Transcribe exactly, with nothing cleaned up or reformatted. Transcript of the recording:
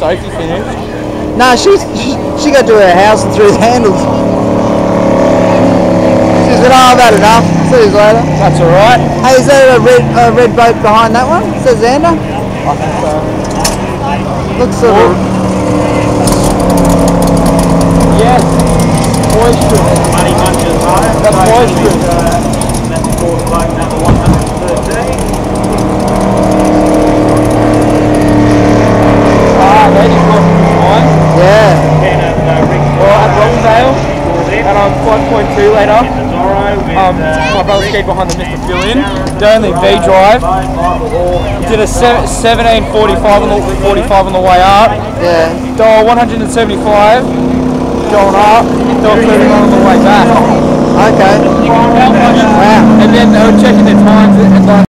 Sophie finished? No, she's, she, she got to her house and threw the handles. She said, oh, I've had enough. See you later. That's alright. Hey, is there a red, a red boat behind that one? It says Zanda? I think so. Looks sort of... Yes. Boystress. Money Muncher. That's Boystress. That's the fourth boat, number one hundred thirteen. Ah, ladies working for mine. Yeah. Then at uh, Rick Well, at Rockvale, and I'm five point two later. Zorro with Um, uh, my brother skied behind the Mister Fill-In. The only V drive. Did a seventeen forty-five on the forty-five on the way up. Yeah. Dall one hundred seventy-five. Going up. Dall thirty-one on the way back. Okay. Wow. And then they were checking their times. And like,